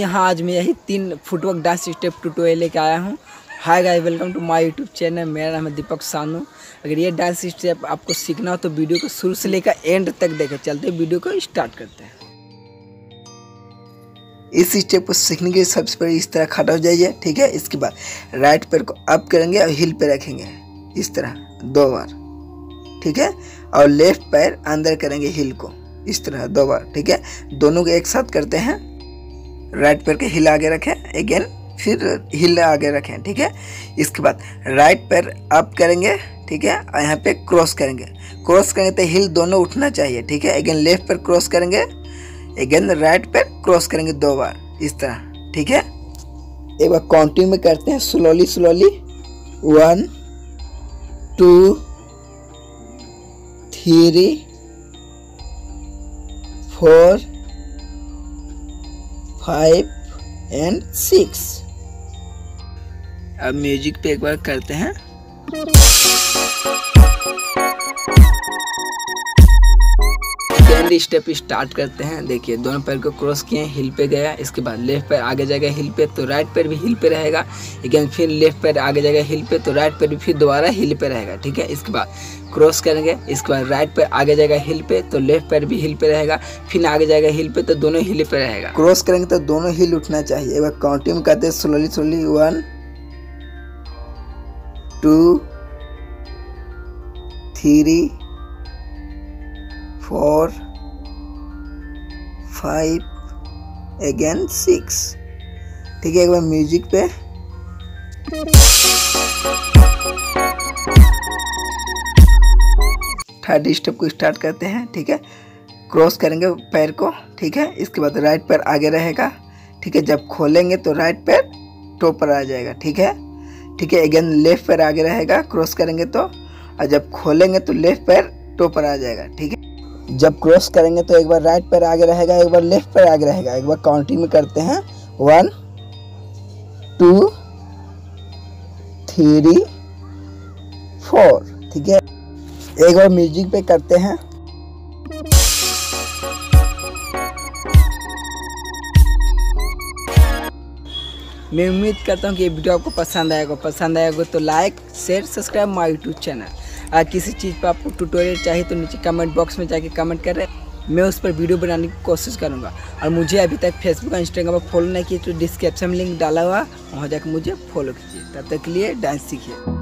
हाँ, आज मैं यही 3 फुटवर्क डांस स्टेप ट्यूटोरियल लेके आया हूँ। Hi guys, welcome to my YouTube channel. मेरा नाम है दीपक सानू। अगर ये डांस स्टेप आपको सीखना हो तो वीडियो को शुरू से लेकर एंड तक देखें। चलते वीडियो को स्टार्ट करते हैं। इस स्टेप को सीखने के लिए सबसे पहले इस तरह खड़ा हो जाइए, ठीक है। इसके बाद राइट पैर को अप करेंगे और हिल पे रखेंगे इस तरह 2 बार, ठीक है। और लेफ्ट पैर अंदर करेंगे हिल को इस तरह 2 बार, ठीक है। दोनों को एक साथ करते हैं। राइट पैर के हिल आगे रखें, अगेन फिर हिल आगे रखें, ठीक है। इसके बाद राइट पैर अप करेंगे, ठीक है। और यहाँ पे क्रॉस करेंगे। क्रॉस करेंगे तो हिल दोनों उठना चाहिए, ठीक है। अगेन लेफ्ट पैर क्रॉस करेंगे, अगेन राइट पैर क्रॉस करेंगे 2 बार इस तरह, ठीक है। एक बार काउंटिंग में करते हैं स्लोली 1 2 3 4 5 and 6। अब म्यूजिक पे एक बार करते हैं। स्टेप स्टार्ट करते हैं। देखिए, दोनों पैर को क्रॉस किए, हिल पे गया। इसके बाद लेफ्ट पैर आगे जाएगा हिल पे तो राइट पैर भी हिल पे रहेगा। अगेन फिर लेफ्ट पैर आगे जाएगा हिल पे तो राइट पैर भी फिर दोबारा हिल पे रहेगा, ठीक है। इसके बाद क्रॉस करेंगे। इसके बाद राइट पैर आगे जाएगा हिल पे तो लेफ्ट पैर भी हिल पे रहेगा। फिर आगे जाएगा हिल पे तो दोनों हिल पे रहेगा। क्रॉस करेंगे तो दोनों हिल उठना चाहिए। एक बार काउंटिंग करते हैं स्लोली 1 2 3 4 5 अगेन 6, ठीक है। एक बार म्यूजिक पे थर्ड स्टेप को स्टार्ट करते हैं, ठीक है। क्रॉस करेंगे पैर को, ठीक है। इसके बाद राइट पैर आगे रहेगा, ठीक है। जब खोलेंगे तो राइट पैर टो पर आ जाएगा, ठीक है, ठीक है। अगेन लेफ्ट पैर आगे रहेगा, क्रॉस करेंगे तो, और जब खोलेंगे तो लेफ्ट पैर टो पर आ जाएगा, ठीक है। जब क्रॉस करेंगे तो एक बार राइट पैर आगे रहेगा, एक बार लेफ्ट पैर आगे रहेगा। एक बार काउंटिंग में करते हैं 1 2 3 4, ठीक है। एक बार म्यूजिक पे करते हैं। मैं उम्मीद करता हूँ कि ये वीडियो आपको पसंद आएगा तो like share subscribe my YouTube channel. अगर किसी चीज़ पर आपको ट्यूटोरियल चाहिए तो नीचे कमेंट बॉक्स में जाके कमेंट करें, मैं उस पर वीडियो बनाने की कोशिश करूँगा। और मुझे अभी तक फेसबुक और इंस्टाग्राम पर फॉलो नहीं किए तो डिस्क्रिप्शन में लिंक डाला हुआ, वहाँ जाकर मुझे फॉलो कीजिए। तब तक के लिए डांस सीखिए।